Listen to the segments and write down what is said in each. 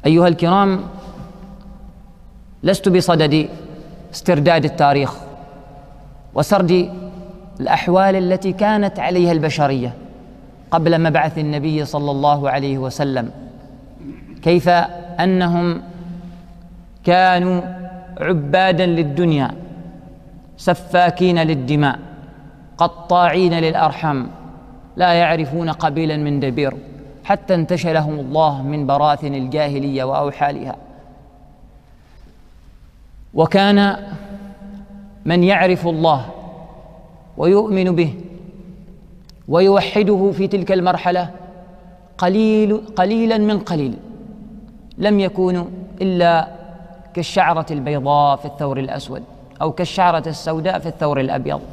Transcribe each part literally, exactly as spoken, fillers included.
أيها الكرام، لست بصدد استرداد التاريخ وسرد الأحوال التي كانت عليها البشرية قبل مبعث النبي صلى الله عليه وسلم، كيف أنهم كانوا عباداً للدنيا، سفاكين للدماء، قطاعين للأرحام، لا يعرفون قبيلاً من دبير، حتى انتشلهم الله من براثن الجاهلية وأوحالها. وكان من يعرف الله ويؤمن به ويوحده في تلك المرحلة قليل قليلاً من قليل، لم يكونوا إلا كالشعرة البيضاء في الثور الأسود أو كالشعرة السوداء في الثور الأبيض.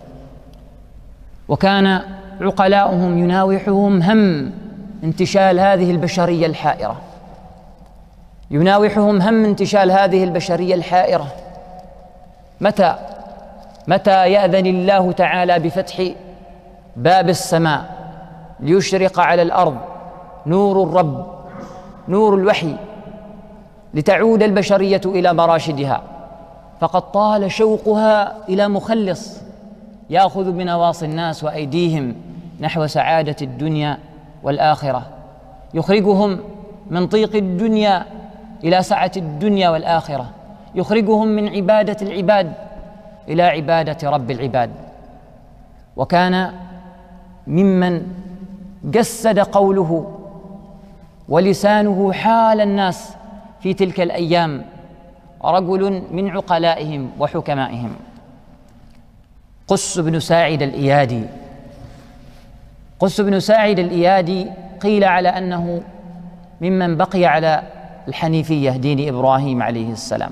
وكان عقلاؤهم يناوحهم هم انتشال هذه البشرية الحائرة، يناوحهم هم انتشال هذه البشرية الحائرة. متى متى يأذن الله تعالى بفتح باب السماء ليشرق على الأرض نور الرب، نور الوحي، لتعود البشرية إلى مراشدها، فقد طال شوقها إلى مخلص يأخذ بنواصي الناس وأيديهم نحو سعادة الدنيا والآخرة، يخرجهم من ضيق الدنيا إلى سعة الدنيا والآخرة، يخرجهم من عبادة العباد إلى عبادة رب العباد. وكان ممن جسد قوله ولسانه حال الناس في تلك الأيام رجل من عقلائهم وحكمائهم، قس بن ساعد الإيادي. قس بن ساعد الإيادي قيل على أنه ممن بقي على الحنيفية، دين إبراهيم عليه السلام،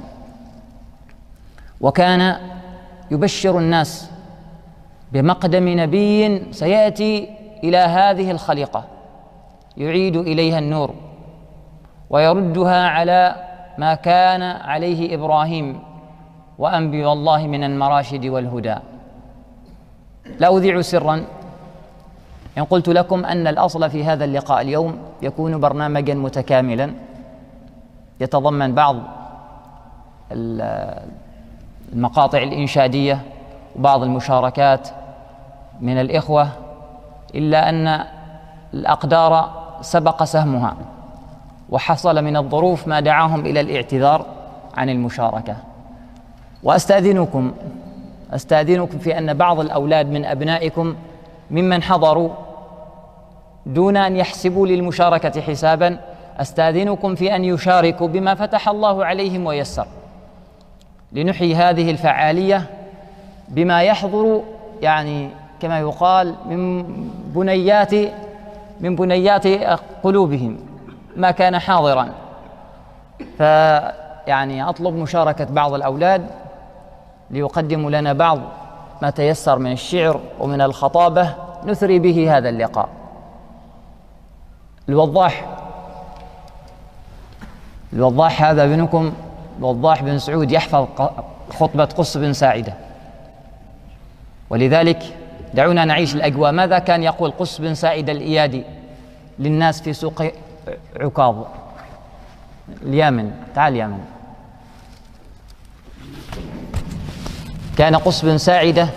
وكان يبشر الناس بمقدم نبي سيأتي إلى هذه الخليقة يعيد إليها النور ويردها على ما كان عليه إبراهيم وأنبياء الله من المراشد والهدى. لا أذيع سراً إن قلت لكم أن الأصل في هذا اللقاء اليوم يكون برنامجاً متكاملاً يتضمن بعض المقاطع الإنشادية وبعض المشاركات من الإخوة، إلا أن الأقدار سبق سهمها وحصل من الظروف ما دعاهم إلى الاعتذار عن المشاركة. وأستأذنكم أستأذنكم في أن بعض الأولاد من أبنائكم ممن حضروا دون أن يحسبوا للمشاركة حساباً، أستأذنكم في أن يشاركوا بما فتح الله عليهم ويسر، لنحيي هذه الفعالية بما يحضر، يعني كما يقال من بنيات من بنيات قلوبهم ما كان حاضراً. فيعني أطلب مشاركة بعض الأولاد ليقدموا لنا بعض ما تيسر من الشعر ومن الخطابة نثري به هذا اللقاء. الوضاح الوضاح هذا ابنكم الوضاح بن سعود يحفظ خطبة قس بن ساعدة، ولذلك دعونا نعيش الأجواء. ماذا كان يقول قس بن ساعدة الإيادي للناس في سوق عكاظ اليمن؟ تعال يمن. كان قس بن ساعدة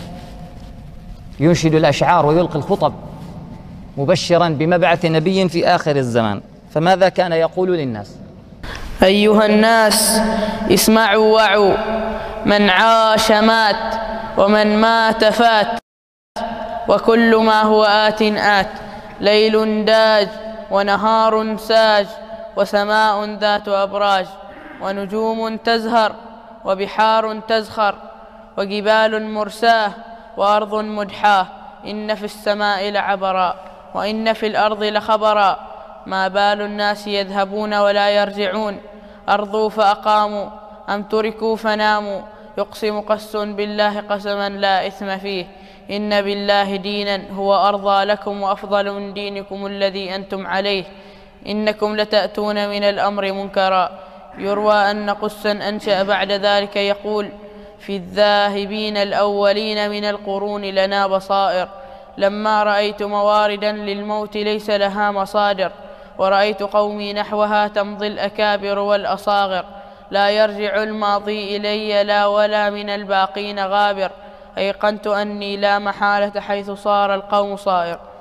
ينشد الأشعار ويلقي الخطب مبشراً بمبعث نبي في آخر الزمان، فماذا كان يقول للناس؟ أيها الناس اسمعوا وعوا، من عاش مات ومن مات فات، وكل ما هو آت آت، ليل داج ونهار ساج، وسماء ذات أبراج، ونجوم تزهر وبحار تزخر، وجبال مرساه وأرض مدحاه، إن في السماء لعبرا وإن في الأرض لخبرا، ما بال الناس يذهبون ولا يرجعون، أرضوا فأقاموا أم تركوا فناموا، يقسم قس بالله قسما لا إثم فيه، إن بالله دينا هو أرضى لكم وأفضل من دينكم الذي أنتم عليه، إنكم لتأتون من الأمر منكرا. يروى أن قسا أنشأ بعد ذلك يقول: في الذاهبين الأولين من القرون لنا بصائر، لما رأيت مواردا للموت ليس لها مصادر، ورأيت قومي نحوها تمضي الأكابر والأصاغر، لا يرجع الماضي إلي لا ولا من الباقين غابر، أيقنت أني لا محالة حيث صار القوم صائر.